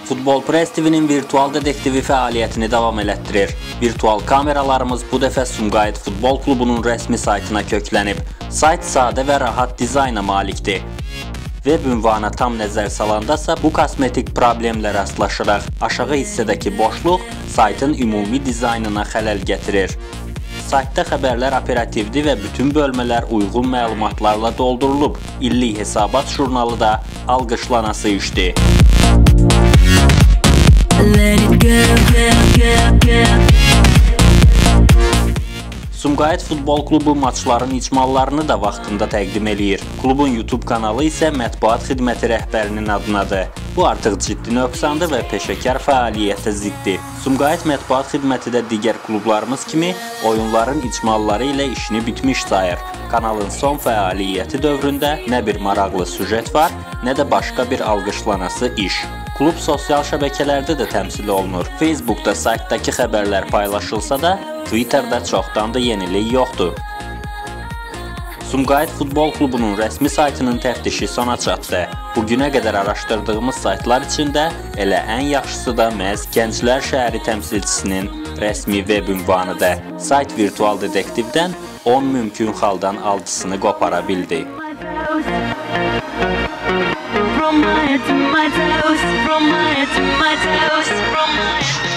Futbol Press TV-nin virtual detektivi fəaliyyətini davam elətdirir. Virtual kameralarımız bu dəfə Sumqayıt Futbol Klubunun rəsmi saytına köklənib. Sayt sadə və rahat dizayna malikdir. Web ünvana tam nəzər salandasa bu kosmetik problemlə rastlaşırıq. Aşağı hissədəki boşluq saytın ümumi dizaynına xələl gətirir. Saytda xəbərlər operativdir və bütün bölmələr uyğun məlumatlarla doldurulub. İllik hesabat jurnalı da alqışlanası işdir. Sumqayıt Futbol Klubu maçların icmallarını da vaxtında təqdim eləyir. Klubun YouTube kanalı isə mətbuat xidməti rəhbərinin adınadır. Bu artıq ciddi nöqsandır və peşəkar fəaliyyətə ziddir. Sumqayıt mətbuat xidməti də digər klublarımız kimi oyunların icmalları ilə işini bitmiş sayır. Kanalın son fəaliyyəti dövründə nə bir maraqlı süjet var, nə də başqa bir alqışlanası iş. Klub sosial şəbəkələrdə də təmsil olunur. Facebookda saytdakı xəbərlər paylaşılsa da, Twitterdə çoxdan da yenilik yoxdur. Sumqayıt Futbol Klubunun rəsmi saytının təftişi sona çatdı. Bugünə qədər araşdırdığımız saytlar içində elə ən yaxşısı da məhz Gənclər şəhəri təmsilçisinin rəsmi web ünvanıdır. Sayt virtual detektivdən 10 mümkün xaldan 6-sını qopara bildi. From my head to my toes, from my head to my toes, from my